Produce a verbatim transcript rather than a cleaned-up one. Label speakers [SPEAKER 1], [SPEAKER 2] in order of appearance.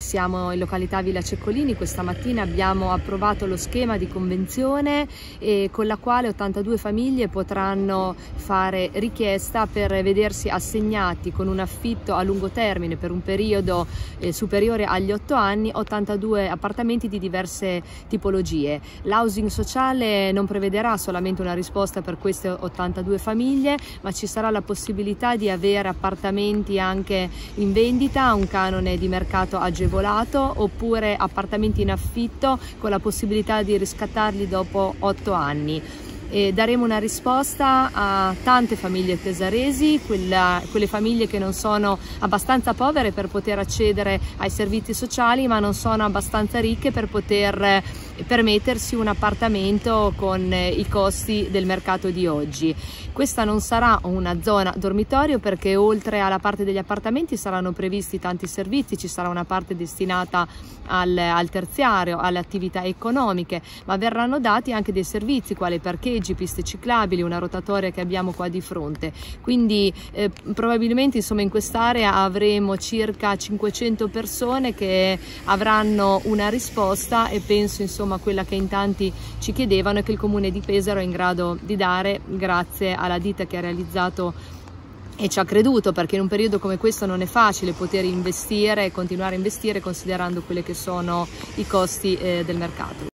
[SPEAKER 1] siamo in località Villa Ceccolini. Questa mattina abbiamo approvato lo schema di convenzione eh, con la quale ottantadue famiglie potranno fare richiesta per vedersi assegnati con un affitto a lungo termine per un periodo eh, superiore agli otto anni ottantadue appartamenti di diverse tipologie. L'housing sociale non prevederà solamente una risposta per queste ottantadue famiglie, ma ci sarà la possibilità di avere appartamenti anche in vendita a un canone di mercato agevolato, oppure appartamenti in affitto con la possibilità di riscattarli dopo otto anni. E daremo una risposta a tante famiglie tesaresi, quella, quelle famiglie che non sono abbastanza povere per poter accedere ai servizi sociali, ma non sono abbastanza ricche per poter permettersi un appartamento con i costi del mercato di oggi. Questa non sarà una zona dormitorio, perché oltre alla parte degli appartamenti saranno previsti tanti servizi. Ci sarà una parte destinata al, al terziario, alle attività economiche, ma verranno dati anche dei servizi quali parcheggi, piste ciclabili, una rotatoria che abbiamo qua di fronte. Quindi eh, probabilmente insomma in quest'area avremo circa cinquecento persone che avranno una risposta, e penso insomma quella che in tanti ci chiedevano e che il Comune di Pesaro è in grado di dare, grazie alla ditta che ha realizzato e ci ha creduto, perché in un periodo come questo non è facile poter investire e continuare a investire considerando quelli che sono i costi eh, del mercato.